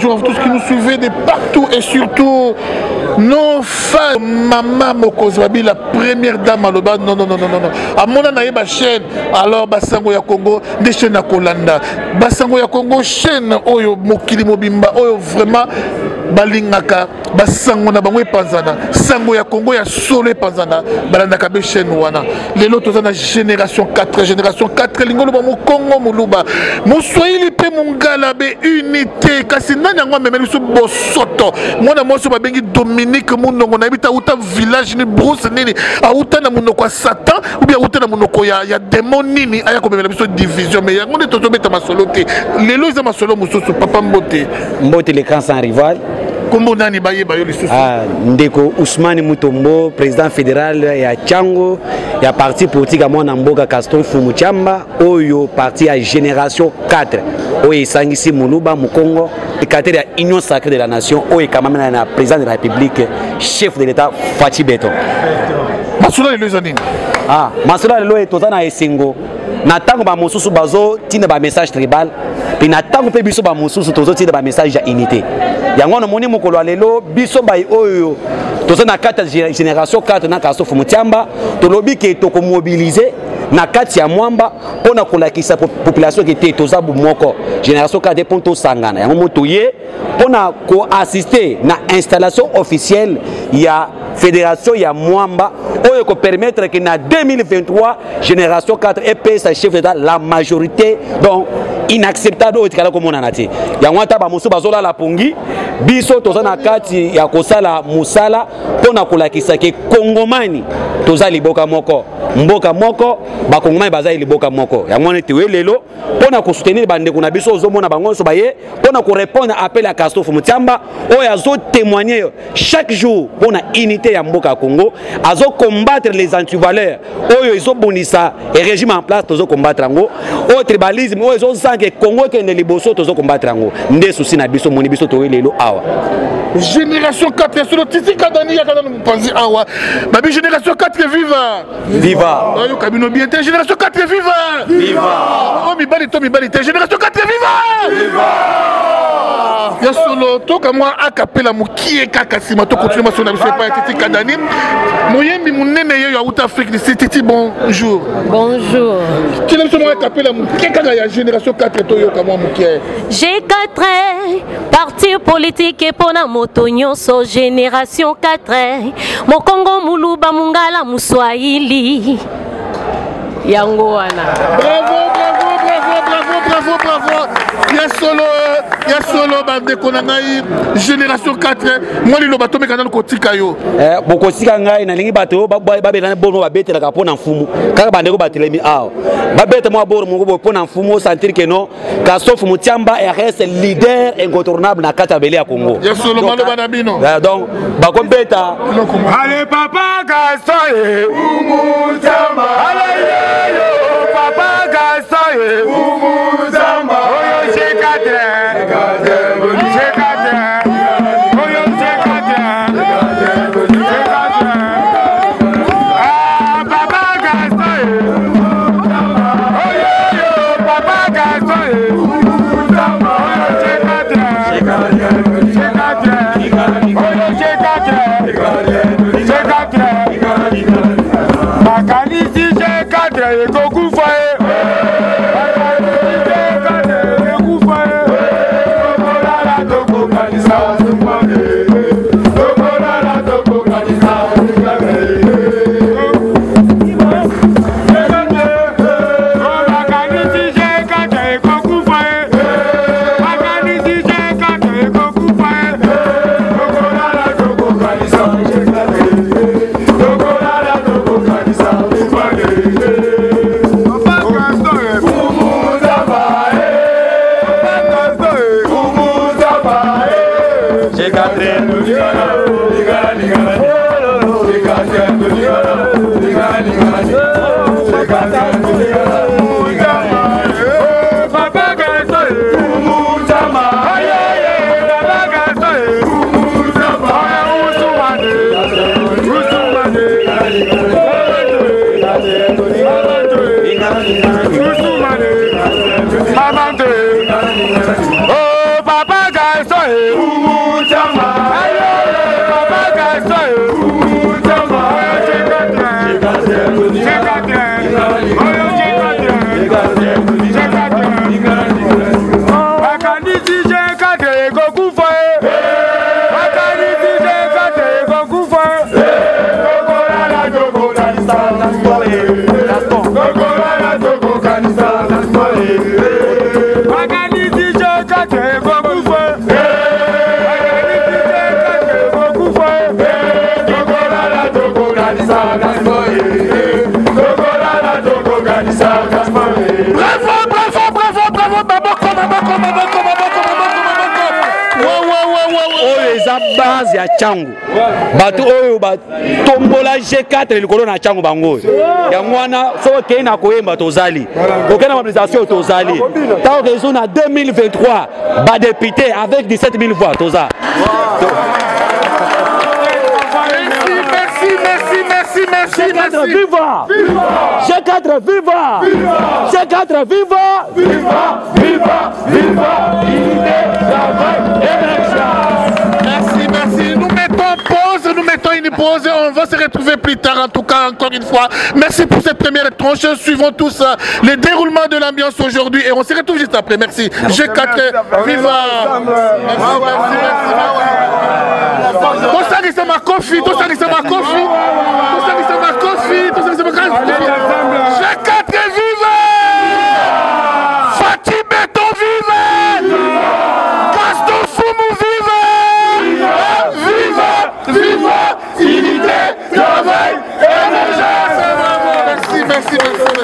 bonjour à tous qui nous suivez de partout et surtout nos fans. Maman Mokozwabi, la première dame à l'Oba. Non. À mon anaïe, ma chaîne. Alors, Basango ya Congo, des chaînes à Kolanda. Basango ya Congo, chaîne, Oyo, Mokili Mobimba, Oyo, vraiment, Balingaka, Basango na Bango Panzana, Sango ya Congo ya Solo Panzana, Balandaka be chaîne Wana. Les lots, on a génération 4, Lingolo, mon Congo, Moluba. Mon Swahili, mon Galabe, unité, Kassina, Nangwa, Memeluso, Bosoto. Moi, na moi, so babengi Dominique, mon nom, on habite à Outa village, ni Brousse, Nini, à Outa, na Monoko Satan, ou bien Outa, na Monoko, ya démon, Nini, aya comme Memeluso division, mais on est tout à ma solo. Les lots, ils ont ma solo, Moussoso, Papa Mbote. Mbote, les camps sans rival. Kombo nani baye bayo lisusu ndeko Ousmane Mutombo, président fédéral ya Tchango, ya parti politique à Mwana Mboka Caston Fumu Chamba, oyo parti à génération 4, oyo Sangisi Muluba Mukongo, et cadre ya Union sacrée de la nation, oyo kamamena na président de la République, chef de l'État Fachi Beton. Masula lelo zanini. Masula lelo etozana esengo. Na tango ba mosusu bazo tina ba message tribal, puis na tango pe biso ba mosusu tozo tina ba message ya unité. Yango na moni mokolo lelo biso ba oyo tozo na 4 génération 4 na kaso fumutiamba to lobi ke to ko mobiliser na kati ya mwamba pona kolakisa population qui était tozabu moko génération 4 ponto sangana yango moto ye pona ko assister na installation officielle ya fédération ya mwamba oyo ko permettre que na 2023 génération 4 EPS chef d'état la majorité donc inacceptable au tikala comme on en a dit yango ata ba musu bazola la pongi biso toza na kati ya kosala musala pona kolakisa ke kongomani toza liboka moko mboka moko ba kongomani baza liboka moko yango neti welelo pona ko soutenir bande kuna biso ozomona bango so baye pona ko répondre appel à Caston Fumutiamba oyo azo témoigner chaque jour pona unité ya mboka Congo azo combattre les antivaleurs oyo izo bonisa et régime en place tozo combattre ngo o tribalisme oyo izo sanke Congo kende liboso tozo combattre ngo nde souci na biso moni biso to welelo awa génération 4 sur le titi kadani ya kadani mpanzi awa babi génération 4 viva oyo kabino bien génération 4 viva oh mi bali génération 4 viva ya solo toka moi akapela mukie kaka sima to continue ma sona biso pa titi kadani moyembi munene yo ya Outa Afrique c'est titi bonjour kile biso mo akapela mukie kaka ya génération 4 to yo kama mukie G4 parti politique et pona moto nyonso génération 4 Mokongo Muluba Mungala Muswahili yango wana bravo ya solo bande konangai génération 4 moi lilo bato mekana kotika yo bokosika ngai na lingi bato babelana bono babetela ka pona mfumu kaka bande ko batelemi awo babete mo boro mo pona mfumu sentir que non Caston Fumutiamba reste leader incontournable na kata bele ya Congo ya solo malo bana bino donc bakombeta allez papa Caston Fumutiamba allez papa Caston Fumutiamba oyo G4 Oh, Papa Gaston, base ya changu bato oyo batombola G4 likolo na changu bango yango wana so ke na koyemba tozali aucune mobilisation tozali tant que on a 2023 ba député avec 17 000 voix toza Merci. Viva! G4 viva! G4 viva! Unité, travail, élection! Merci. Nous mettons une pause. On va se retrouver plus tard, en tout cas, encore une fois. Merci pour cette première tranche. Suivons tous le déroulement de l'ambiance aujourd'hui et on se retrouve juste après. Merci. G4 viva! G4 viva! Fatih Beton viva! Gaston Foumou viva! Viva! Unité, travail, énergie! Merci.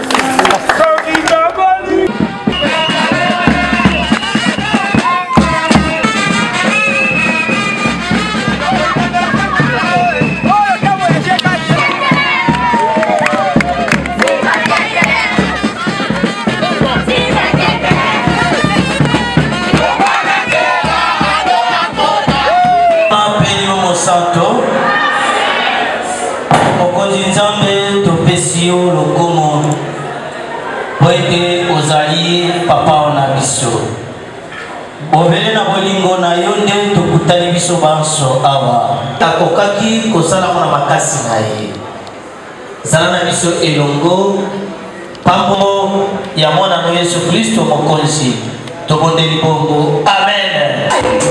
Lokomo poete ozali papa na biso obele na bolingo na yo nde tokutani biso banso awa akokaki kosala mona makasi na ye zala na biso elongo pambo ya mwana no Yesu Kristo mokonzi tobondeli bongo amen.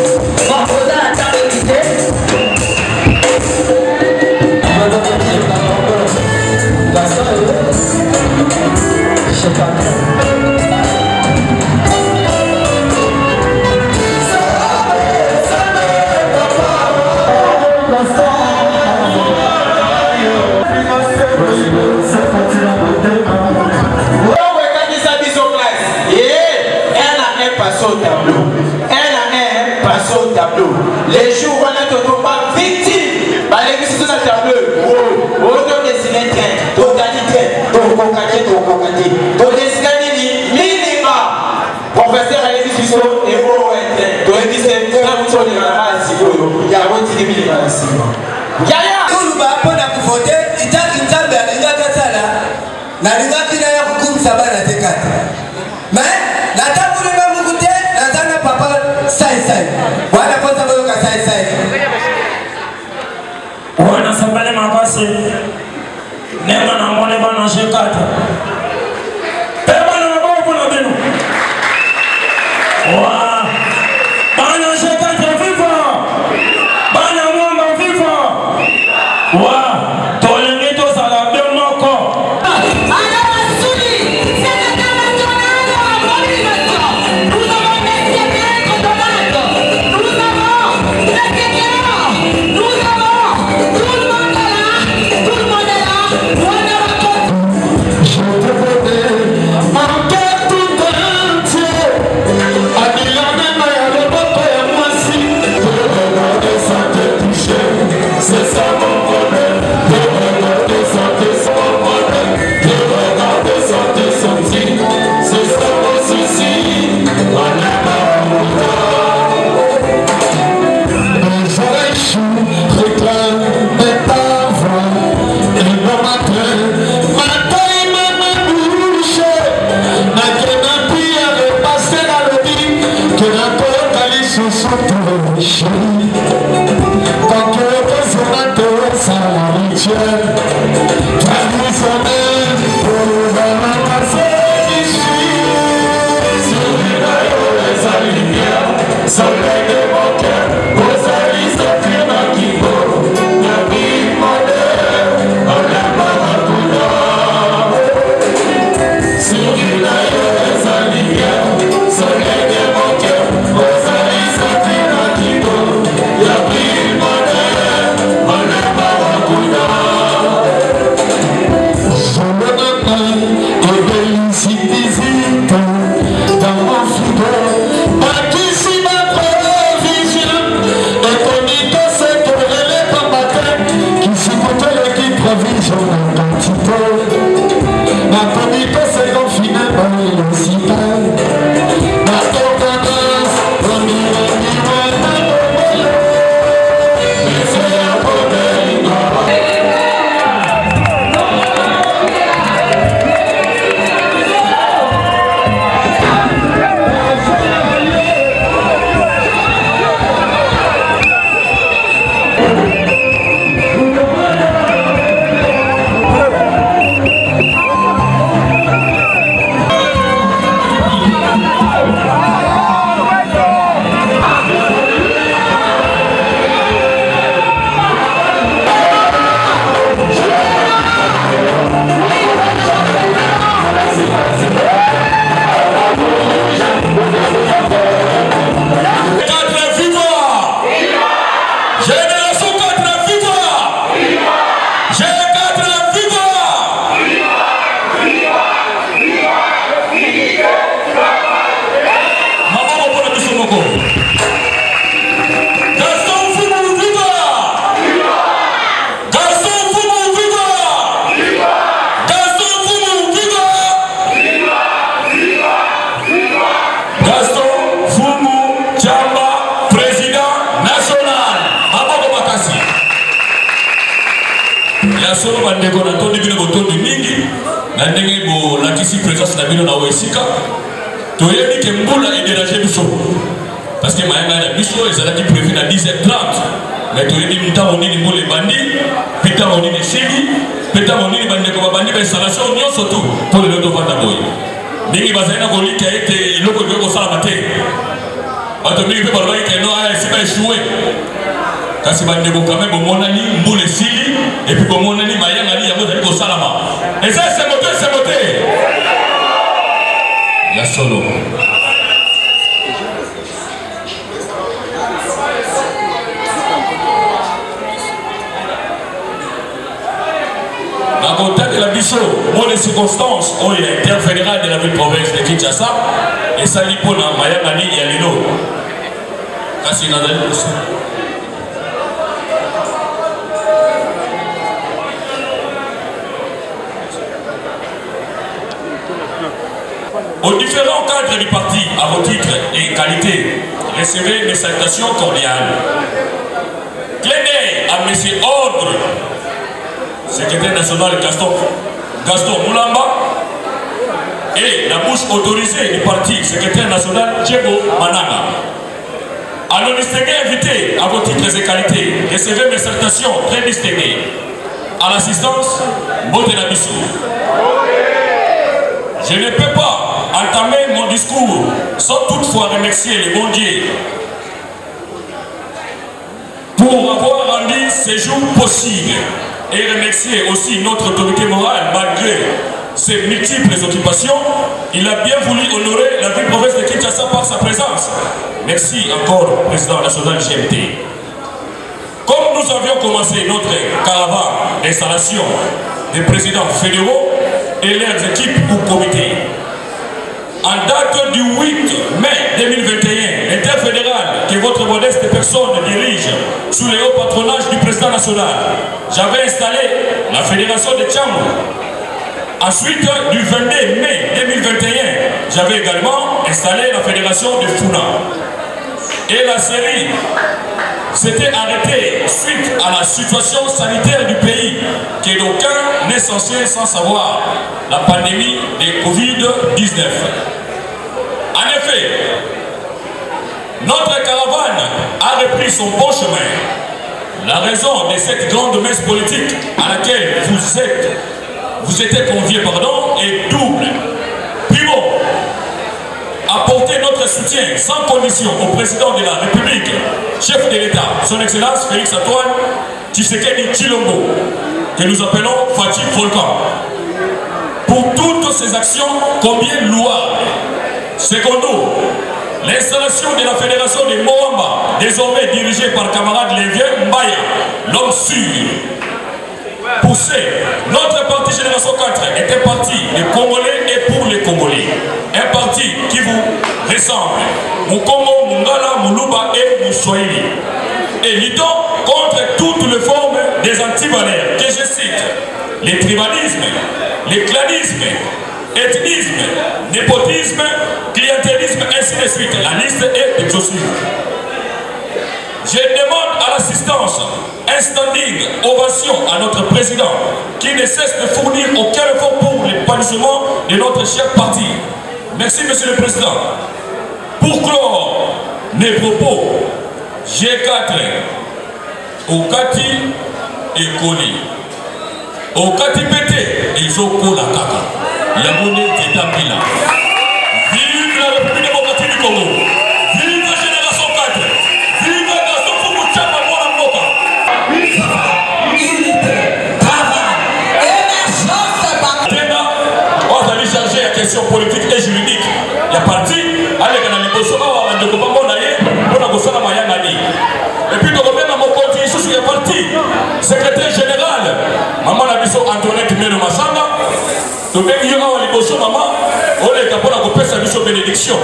Les jours où on a tout pas victime, les gens sont tableau. Oh, on dessine train, totalité, totalité, totalité, minima. Professeur Alexis et vous êtes, vous êtes c'est là vous sommes dans la base il y a un petit minima ici. Yaya, tout le monde pour voter, il t'a dit ça ben il y a que ça là. Na linga kina ya kukum sabana tekata. Mais na tabule ba mukute, na tana papa sai. Wana kwanza moyo ka sai. Wana sambale mabasi. Nema na mone bana G4. Pema na mabo na benu. Wa. Bana G4 viva. Bana mwamba viva. Wa. Tolenge to sala demoko. Quand tu Parce que Maïma Bisso, ils ont prévu à 10h30. Mais tu as dit que on est les bandits, puis on est les chégis, puis on est les bandits comme bandits, mais ça nation union surtout pour les autres vandaboy. Ningi bazana goli qui a été loko de ko sala maté. Bato mingi pe baloi que non a c'est pas échoué. Kasi bande ko quand même monani mbule sili et puis ko monani mayanga li yango ko sala ma. Et ça c'est moté. La solo. À côté de la Bisso, moi les circonstances, où il y a interfédéral de la ville province de Kinshasa, et ça lipo na Mayamani et Alino. Kasi Nazali. Aux différents cadres du parti, à vos titres et qualités, recevez mes salutations cordiales. Clé d'œil à M. Ordre, secrétaire national Gaston Moulamba, et la bouche autorisée du parti, secrétaire national Diego Mananga. À nos distingués invités, à vos titres et qualités, recevez mes salutations très distinguées. À l'assistance, Mbotena Bissou. Je ne peux pas entamer mon discours sans toutefois remercier le bon Dieu pour avoir rendu ce jour possible et remercier aussi notre autorité morale malgré ses multiples occupations. Il a bien voulu honorer la ville province de Kinshasa par sa présence. Merci encore, président national GMT. Comme nous avions commencé notre caravane d'installation des présidents fédéraux et leurs équipes ou comités, en date du 8 mai 2021, l'interfédéral que votre modeste personne dirige sous le haut patronage du président national, j'avais installé la fédération de Tchambou. Ensuite, du 22 mai 2021, j'avais également installé la fédération de Funa. Et la série s'était arrêtée suite à la situation sanitaire du pays, que d'aucun n'est censé sans savoir, la pandémie de Covid-19. En effet, notre caravane a repris son bon chemin. La raison de cette grande messe politique à laquelle vous êtes conviés, est double. Primo, apporter notre soutien sans condition au président de la République, chef de l'État, son Excellence Félix-Antoine Tshisekedi Tshilombo, que nous appelons Fatih Volcan, pour toutes ces actions combien louables. Secondo, l'installation de la fédération de Moamba, désormais dirigée par camarade Lévien Mbaya, l'homme sûr. Poussé, notre parti Génération 4 est un parti des Congolais et pour les Congolais. Un parti qui vous ressemble. Mukongo, Mungala, Muluba et Moussoïli. Et luttons contre toutes les formes des antivaleurs, que je cite, les tribalismes, les clanismes, ethnisme, népotisme, clientélisme, ainsi de suite. La liste est exhaustive. Je demande à l'assistance un standing ovation à notre président qui ne cesse de fournir aucun effort pour l'épanouissement de notre cher parti. Merci, Monsieur le Président. Pour clore mes propos, G4 au Kati et Koli. Au Kati Pété et Zoko la Kaka. Yamone Tétambila. Vive la République démocratique du Congo. Vive la Génération 4. Vive la Gaston Foumou Tchapa Mwana Mboka. On va charger la question politique et juridique. Il y a parti, allez, on a les besoins, on a des copains, on a et puis, nous revenons à mon compte, il y a parti. Secrétaire général, Maman Nabiso Antoinette Melo Massanga, nous venons à l'Iboso, maman, on est capable de couper sa mission bénédiction.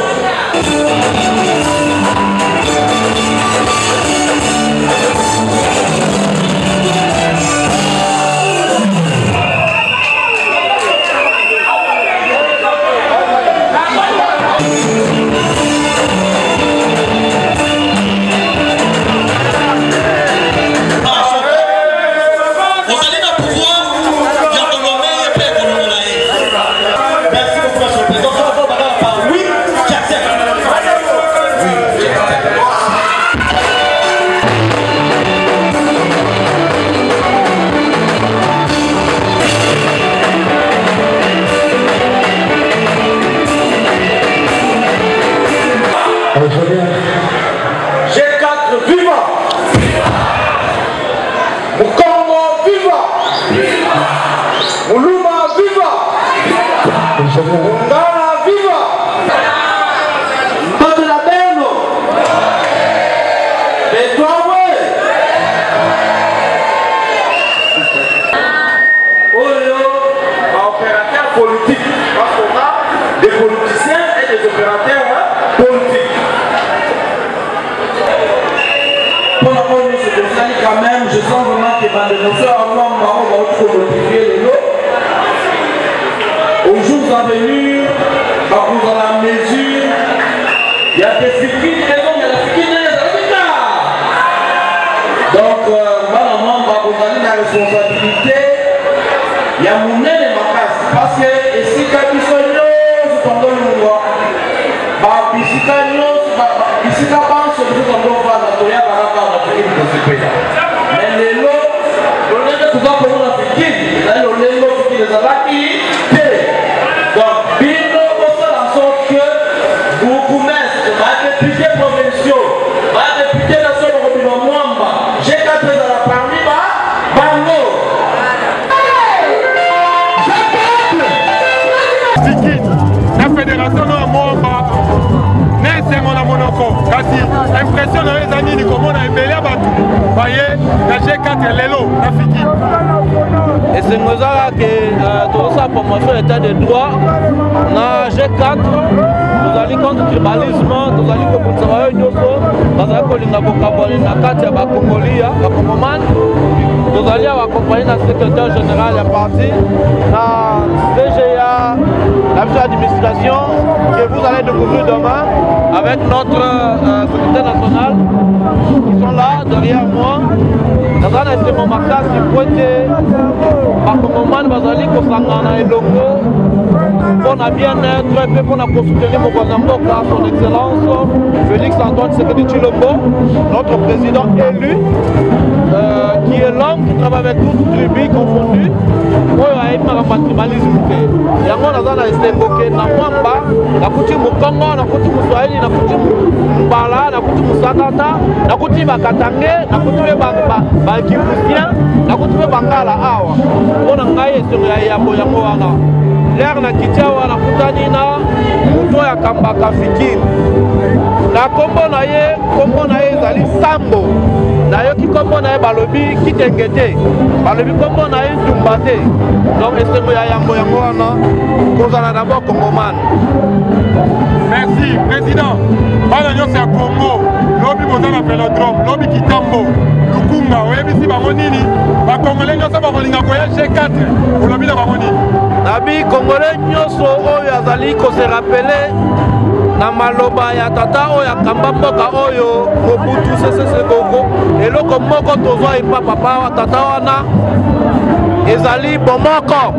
G4 viva! Mukongo viva! Muluma viva! Mungala viva! Tote la Beno! Betwawe! Oyo, opérateur politique, parce qu'on a des politiciens et des opérateurs politiques. Pour la police, quand même, je sens vraiment que dans les notions avant, on va notifier les lots. Au jour à venir, pour la mesure, il y a des figures, il y a des figures, donc, normalement, on va donner la responsabilité. Il y a mon aile et ma casse. Parce que ici, quand ils sont là, ils sont dans le mois. Ici, quand ils sont là, mais les lots, on est tout ça pour nous africains. Les lots qui les ont donc, bien en sorte que vous commencez à député provinciaux, à député national au Mwamba, j'ai 4 ans à la parmi, la fédération de Mwamba. Kasi impression na les années comme on a embellé batu voyez la G4 lelo rafiki et c'est nous que tout ça promotion état de droit na G4 nous allons contre tribalisme nous allons contre travail nyoso parce que linga bokabole na kati ya bakongolia bakongoman nous allons accompagner le secrétaire général du parti na VGA la mission d'administration que vous allez découvrir demain avec notre secrétaire national qui sont là derrière moi. Dans un moment macasse, il faut être par moment basali kosangana et longo pour la bien-être et pour la soutenir mon gouvernement son excellence Félix Antoine Tshisekedi Tshilombo, notre président élu. l'homme qui travaille avec toutes tribus confondues. Oyo aimaka matribalisme te. Yango naza na esengoke na mwamba, nakuti Mukongo, nakuti Muswahili, nakuti Mbala, nakuti Musatata, nakuti Bakatange, nakuti Bakivusien, nakuti Bangala awa. Mpona ngai esengo ya yambo yango wana. L'air na kitiawa nakutani na muto ya kambaka fikiri. Na kombo na ye ezali Sambo. Nayoki kombo na ye balobi kitengete. Balobi kombo na ye Tumbate. Donc esengo ya yango wana kozala d'abord Congoman. Merci président. Bana nyonso ya Congo, lobi bozana Vélodrome, lobi Kitambo, Lukunga, oyebisi bango nini? Ba Congolais nyonso bakolinga koya G4. Olobi na bango nini? Nabi Congolais nyonso oyo azali ko se rappeler na maloba ya tata oyo akamba mboka oyo Mobutu Sese Seko eloko moko tozwa epa papa wa tata wana ezali bomoko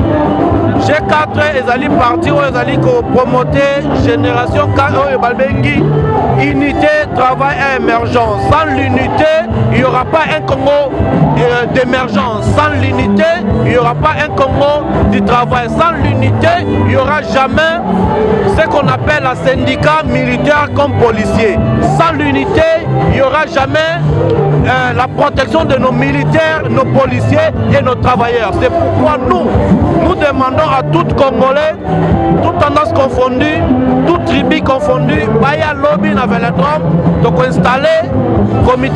G4 ezali parti oyo ezali ko promoter génération 4 oyo balbengi unité, travail et émergence. Sans l'unité, il n'y aura pas un Congo d'émergence. Sans l'unité, il n'y aura pas un Congo du travail. Sans l'unité, il n'y aura jamais ce qu'on appelle un syndicat militaire comme policier. Sans l'unité, il n'y aura jamais la protection de nos militaires, nos policiers et nos travailleurs. C'est pourquoi nous demandons à tout Congolais, toutes tendances confondues, toutes tribus confondues, Baya Lobby na Vélodrome, donc installer comité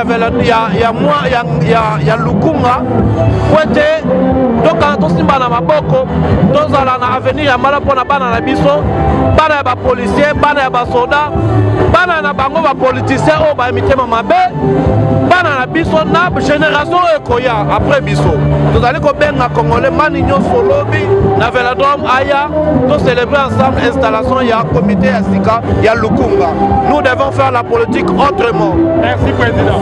ya Lukunga, pour être donc quand on na maboko, dans la avenir ya mala pona bana na biso, bana ba policier, bana ya ba soda, bana na bango ba politicien o ba mitema mabe, bana na biso na génération ekoya après biso. Nous allons benga Congolais manignon solobi na Vélodrome aya pour célébrer ensemble l'installation ya comité ya Sika ya Lukunga. Nous devons faire la politique autrement. Merci président.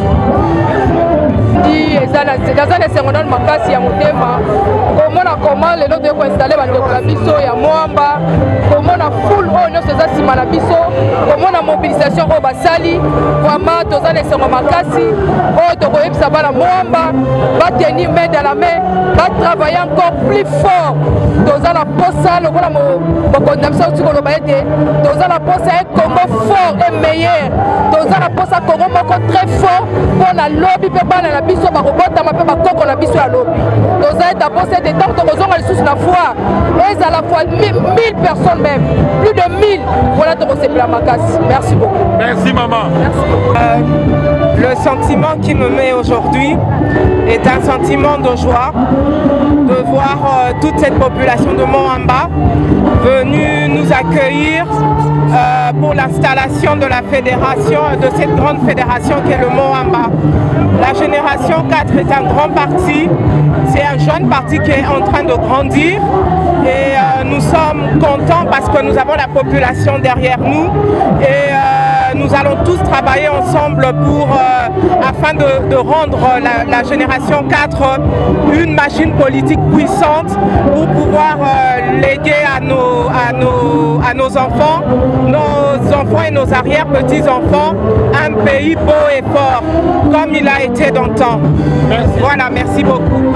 Dans un secondaire makasi ya motema comment les autres ont installé la biso ya Mwamba comment la foule oyo nyonso eza nsima na biso comment la mobilisation oyo basali vraiment toza na esengo makasi oyo tokoyebisa bana Mwamba batenir main dans la main batravailler encore plus fort toza na posa lokola mokonzi na biso otika oloba ete toza na posa un Congo fort et meilleur toza na posa Congo moko très fort mpona lobi mpe bana na biso bakobotama mpe bakoko na biso ya lobi toza eta posa ete ntango tokozonga lisusu na foi eza la fois 1000 personnes même plus de 1000 voilà tokosepela makasi. Merci beaucoup. Merci maman. Merci. Le sentiment qui me met aujourd'hui est un sentiment de joie de voir toute cette population de Mwamba venue nous accueillir pour l'installation de la fédération, de cette grande fédération qui est le Mwamba. La génération 4 est un grand parti, c'est un jeune parti qui est en train de grandir et nous sommes contents parce que nous avons la population derrière nous et nous allons tous travailler ensemble pour, afin de rendre la génération 4 une machine politique puissante pour pouvoir léguer à nos enfants et nos arrière-petits-enfants un pays beau et fort comme il a été dans le temps. Voilà, merci beaucoup.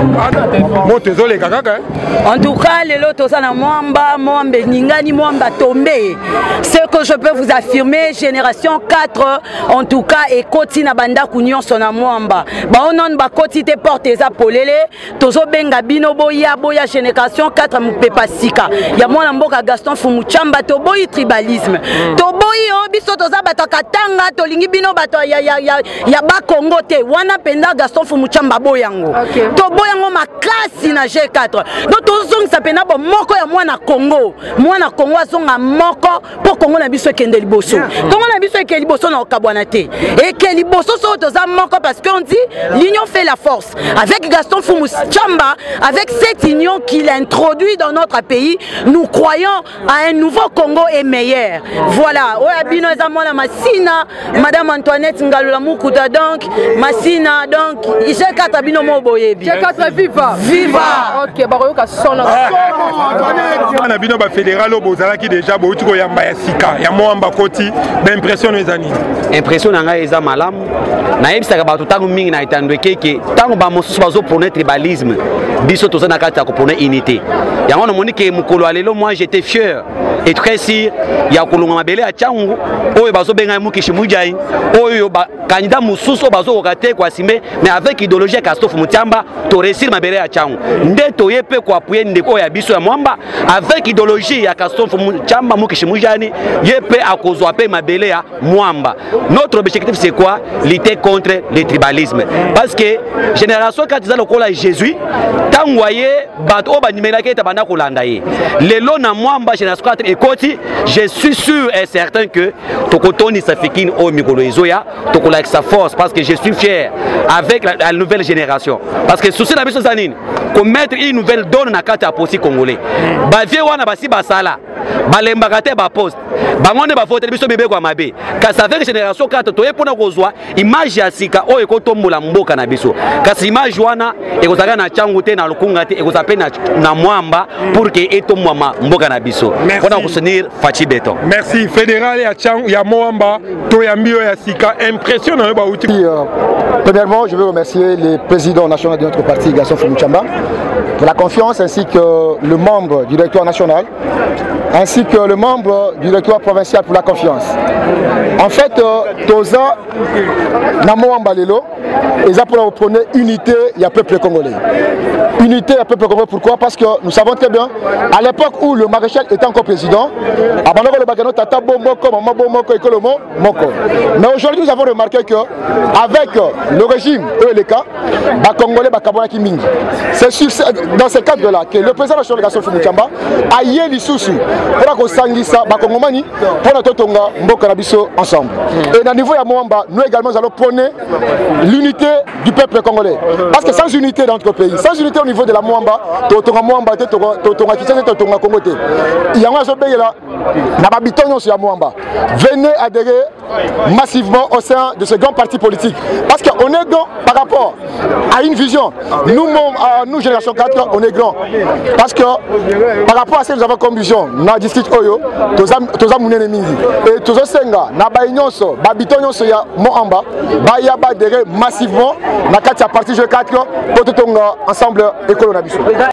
En tout cas, les lotos à Mwamba, Mwamba Ningani, Mwamba tombé. Ce que je peux vous affirmer, génération 4, en tout cas, et Koti na banda kunyon son à Mwamba. Ba onon ba Koti te porte za polele, tozo benga bino boya génération 4 mupepa sika. Ya mwana mboka Gaston Fumuchamba to boyi tribalisme. To boyi biso toza bato katanga to lingi bino bato ya ba Congo te. Wana penda Gaston Fumuchamba boyango. To boyango makasi na G4. Donc tozong sa pena bo moko ya mwana Congo. Mwana Congo azonga moko pour Congo na biso kende liboso. Congo na biso kende liboso na okabwana te. Et que liboso so toza moko parce qu'on dit l'union fait la force. Avec Gaston Fumuchamba, avec cette union qu'il a introduit dans notre pays, nous croyons à un nouveau Congo et meilleur. Voilà. Oya zamona Masina, Madame Antoinette Ngalola Mukuta donc Masina donc G4 bino mo boyebi. G4 viva. Viva. OK, baroyoka sona. Na bino ba fédéral bozala ki déjà bo tuko yamba ya sika. Ya Mwamba Koti, d'impression impression les années. Impression nanga eza malam. Na yebisaka bato tango mingi na itandweke ke tango ba mosusu bazo prôner tribalisme. Biso toza na kati ya ko prôner unité. Yango na moni ke mukolo alelo moi j'étais fier et très sûr ya kolonga mabele ya changu oyo bazo benga mukishi mujai oyo ba candidat mususu bazo okate kwa simé mais avec idéologie ya Christophe Mutiamba to réussir mabele ya changu. Nde to yepe ko appuyer ndeko ya biso ya mwamba avec idéologie ya Christophe Mutiamba mukishi mujani yepe akozwa pe mabele ya mwamba. Notre objectif c'est quoi? Lutter contre le tribalisme. Parce que génération quand ils ont le cola Jésus tangwaye bato o banimela ke tabana kolanda ye. Lelo na mwamba génération 4 ekoti, je suis sûr et certain que tokotoni safikini o mikolo ezoya, tokola sa force parce que je suis fier avec la nouvelle génération. Parce que souci na biso zanine, commettre une nouvelle donne na kati ya posi congolais. Ba vie wana basi basala, balembaka te ba poste. Bangonde ba voter biso bebe kwa mabe. Kasi avec génération 4 toye pona kozwa image ya sika o ekotombola mboka na biso. Kasi image wana ekozaka na changu te na lukunga te ekozape na mwamba pour que etomwa mboka na biso. On a soutenir Fachi Beton. Merci fédéral ya mwamba to ya mbio ya sika impressionnant ba outi. Premièrement, je veux remercier le président national de notre parti Gaston Mutiamba pour la confiance ainsi que le membre du directoire national ainsi que le membre du directoire provincial pour la confiance. En fait, Toza Namouamba Lelo, ils ont prôné unité et un peuple congolais. Unité et un peuple congolais, pourquoi? Parce que nous savons très bien, à l'époque où le maréchal était encore président, mais aujourd'hui nous avons remarqué que avec le régime ELK, Congolais Mingi. C'est dans ce cadre-là que le président national de Gaston Mutiamba a yé l'issoussou pour que Sangisa Bakongomani pour notre tonga Mboka Nabiso ensemble. Et dans le niveau de Mwamba, nous également allons prôner l'unité du peuple congolais. Parce que sans unité dans notre pays, sans unité au niveau de la Mwamba, Totonga Mwamba, Totonga Kitsane, Totonga Kongote. Il y a un pays là, Nababiton sur Mwamba. Venez adhérer massivement au sein de ce grand parti politique. Parce qu'on est grand par rapport à une vision. Nous, génération 4, on est grand. Parce que par rapport à ce que nous avons comme vision, nous avons discuté Oyo, Toza Mounene Mingi. Et Toza Senga, Nabaïnyonso, Babitonyonso ya Mohamba, Bayaba adhérer massivement, na 4 parti G4, pour tout ensemble écolo Nabiso.